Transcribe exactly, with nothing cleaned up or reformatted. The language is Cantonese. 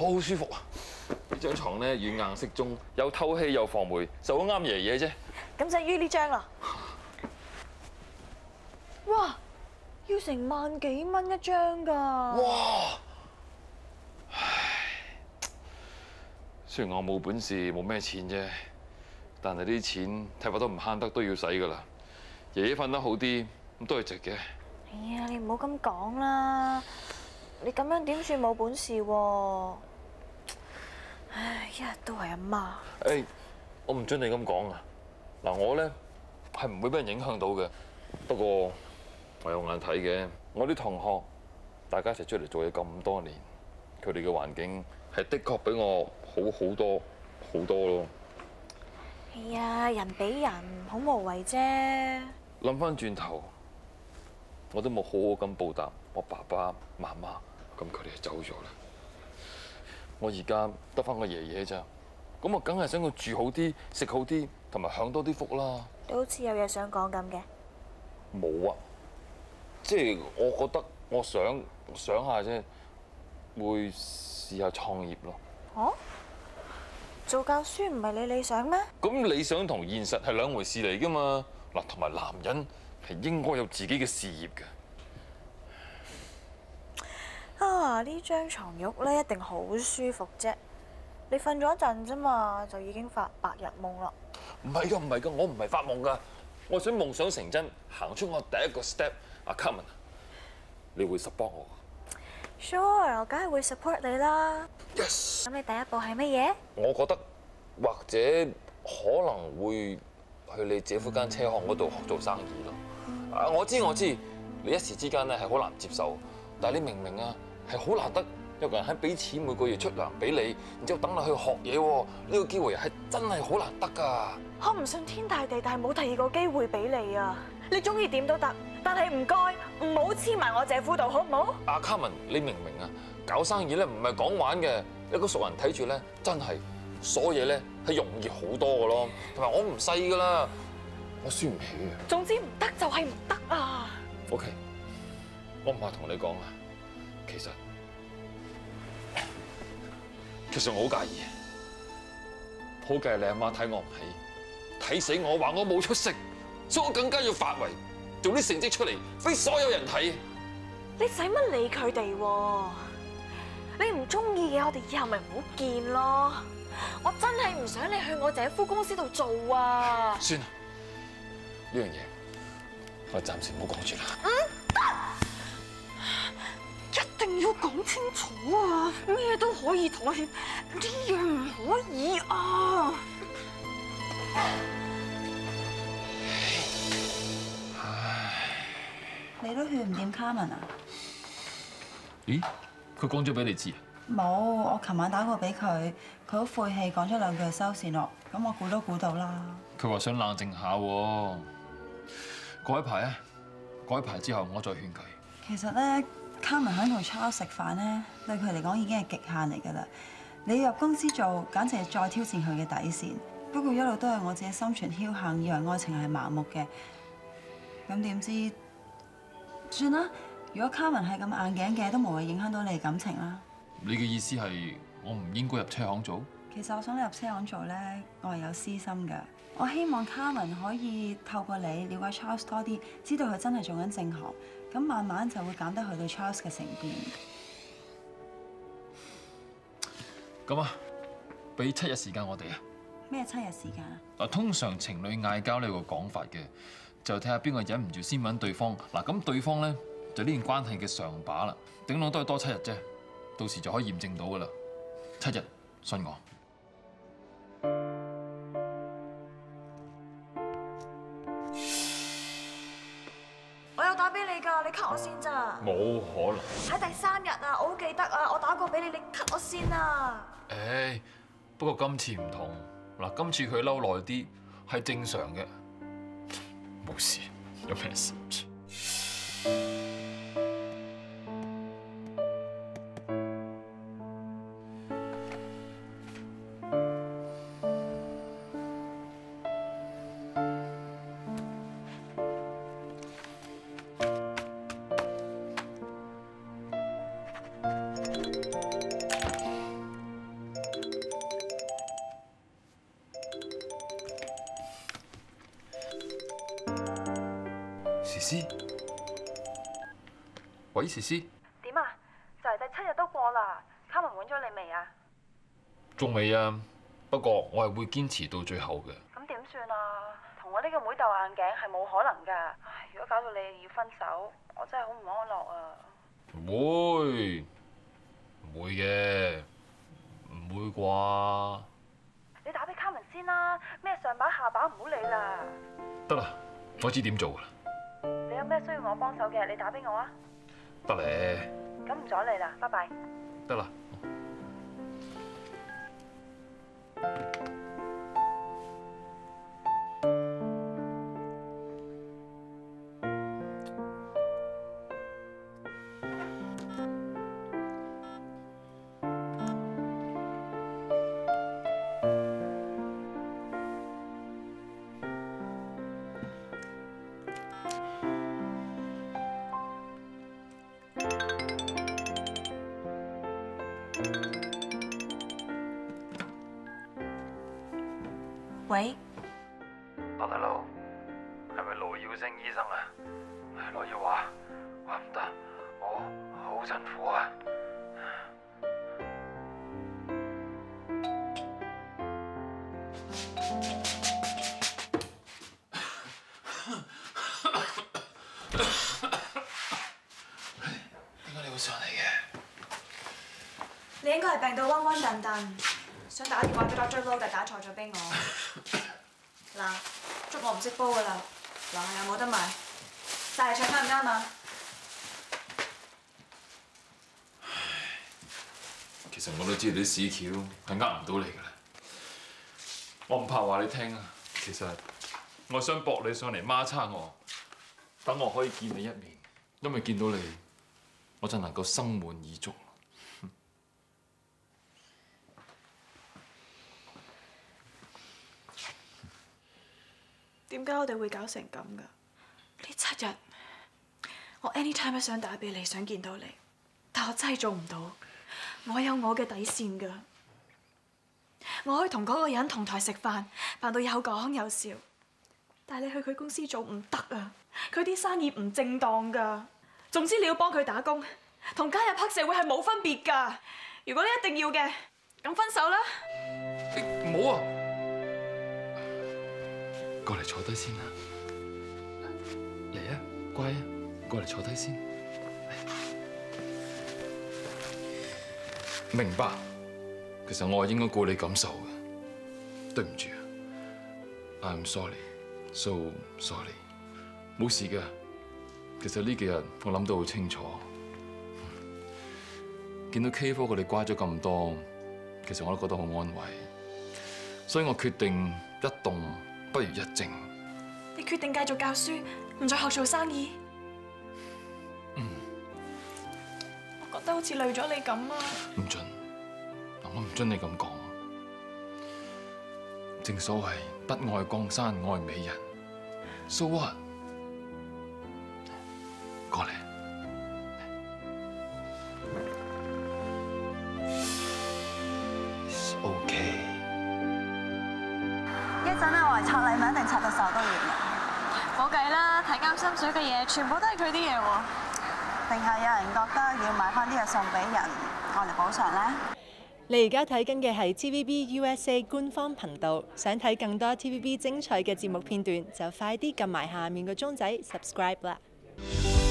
好舒服啊！呢張床咧軟硬適中，又透氣又防霉，就好啱爺爺啫。 咁就於呢張啦。哇！要成萬幾蚊一張㗎。 哇！唉，雖然我冇本事，冇咩錢啫，但係呢啲錢睇法都唔慳得，都要使㗎啦。爺爺瞓得好啲，咁都係值嘅。 哎呀，你唔好咁講啦！你咁樣點算冇本事喎？唉，一日都係阿媽。 誒，我唔準你咁講啊！嗱，我咧係唔會俾人影響到嘅。不過我有眼睇嘅，我啲同學大家一齊出嚟做嘢咁多年，佢哋嘅環境係的確比我好好多好多咯。 哎呀，人比人好無謂啫。 諗翻轉頭，我都冇好好咁報答我爸爸媽媽，咁佢哋就走咗啦。我而家得翻個爺爺咋，咁我梗係想佢住好啲、食好啲，同埋享多啲福啦。 你好似有嘢想講咁嘅。 冇啊，即係我覺得我想想下啫，會試下創業咯。 哦？做教書唔係你理想咩？ 咁理想同現實係兩回事嚟㗎嘛。嗱，同埋男人係應該有自己嘅事業嘅。 啊！呢張床褥咧一定好舒服啫。你瞓咗一陣啫嘛，就已經發白日夢啦。 唔係㗎，唔係㗎，我唔係發夢㗎，我想夢想成真，行出我第一個 step。阿 Carmen，你會 support 我 ？Sure，我梗係會 support 你啦。 Yes。 咁你第一步係乜嘢？ 我覺得或者可能會去你姐夫間車行嗰度學做生意咯。啊，我知我知，你一時之間咧係好難接受，但係你明唔明啊？係好難得有個人喺俾錢每個月出糧俾你，然之後等你去學嘢喎。呢個機會係真係好難得㗎。 我唔信天大地，但係冇第二個機會俾你啊！你中意點都得，但係唔該唔好黐埋我姐夫度，好唔好？ 阿 Carmen，你明唔明啊？搞生意咧唔係講玩嘅，一個熟人睇住咧，真係所有嘢咧係容易好多㗎咯。同埋我唔細㗎啦，我輸唔起嘅。 總之唔得就係唔得啊 ！OK， 我唔怕同你講啊，其實其實我好介意，好介意你阿媽睇我唔起，睇死我話我冇出息，所以我更加要發圍，做啲成績出嚟俾所有人睇。 你使乜理佢哋喎？你唔中意嘅，我哋以後咪唔好見咯。我真係唔想你去我姐夫公司度做啊！ 算啦，呢樣嘢我暫時唔好講住啦。 唔得，一定要講清楚啊！咩都可以妥協，呢樣唔可以啊！ 你都勸唔掂 Carmen 啊？ 咦？佢講咗俾你知啊？ 冇，我琴晚打過俾佢，佢好晦氣，講咗兩句就收線咯。咁我估都估到啦。 佢話想冷靜下喎。過一排啊，過一排之後我再勸佢。 其實咧 ，Carmen 喺同 Charles 食飯咧，對佢嚟講已經係極限嚟㗎啦。你要入公司做，簡直係再挑戰佢嘅底線。不過一路都係我自己心存僥倖，以為愛情係盲目嘅。咁點知？算啦，如果 Carmen 係咁硬頸嘅，都無謂影響到你嘅感情啦。 你嘅意思係我唔應該入車行做？ 其實我想你入車行做咧，我係有私心㗎。我希望 Carmen 可以透過你了解 Charles 多啲，知道佢真係做緊正行，咁慢慢就會減低佢對 Charles 嘅成見。 咁啊，俾七日時間我哋啊。 咩七日時間啊？ 嗱，通常情侶嗌交呢有個講法嘅。就睇下邊個忍唔住先揾對方嗱，咁對方咧就呢段關係嘅上把啦，頂籠都係多七日啫，到時就可以驗證到噶啦。七日，信我。 我有打俾你㗎，你 cut 我先咋？ 冇可能。 喺第三日啊，我好記得啊，我打過俾你，你 cut 我先啊。 誒，不過今次唔同嗱，今次佢嬲耐啲係正常嘅。冇事，有咩事？ 思，喂，思思， 點啊？就嚟第七日都過啦，卡文揾咗你未啊？ 仲未啊？不過我係會堅持到最後嘅。 咁點算啊？同我呢個妹鬥硬頸係冇可能㗎。唉，如果搞到你要分手，我真係好唔安樂啊！ 唔會，唔會嘅，唔會啩？ 你打俾卡文先啦，咩上把下把唔好理啦。 得啦，我知點做㗎啦。 你有咩需要我幫手嘅，你打俾我啊。 得咧。 咁唔阻你啦，拜拜。 得啦。 喂， 白大佬，係咪羅耀星醫生啊？羅耀話話唔得，我好辛苦啊。點解你會上嚟嘅？ 你應該係病到暈暈沌沌，想打電話俾 Doctor Low，但打錯咗俾我。嗱，粥我唔識煲噶啦，樓下有冇得賣？大嚟唱啱唔啱啊？ 其實我都知道啲屎橋係呃唔到你㗎啦。我唔怕話你聽啊，其實我想駁你上嚟孖叉我，等我可以見你一面，因為見到你，我就能夠心滿意足。 點解我哋會搞成咁㗎？呢七日，我 anytime 都想打俾你，想見到你，但我真係做唔到。我有我嘅底線㗎。我可以同嗰個人同台食飯，扮到有講有笑，但係你去佢公司做唔得啊！佢啲生意唔正當㗎。總之你要幫佢打工，同加入黑社會係冇分別㗎。如果你一定要嘅，咁分手啦。 唔好啊！過嚟坐低先啦，嚟啊，乖啊，過嚟坐低先。明白，其實我係應該顧你感受嘅，對唔住啊 ，I'm sorry，so sorry， 冇事嘅。其實呢幾日我諗到好清楚，見到 K 科佢哋乖咗咁多，其實我都覺得好安慰，所以我決定一動不如一靜。 你決定繼續教書，唔再學做生意。 嗯， 我覺得好似累咗你咁啊。 唔準，嗱我唔準你咁講。正所謂不愛江山愛美人 ，so what？ 過嚟。It's okay。 一陣咧，我嚟拆禮物，一定拆到手都軟啦。 冇計啦，睇啱心水嘅嘢，全部都係佢啲嘢喎。 定係有人覺得要買翻啲嘢送俾人，我嚟補償咧？ 你而家睇緊嘅係 T V B U S A 官方頻道，想睇更多 T V B 精彩嘅節目片段，就快啲撳埋下面個鐘仔 subscribe 啦！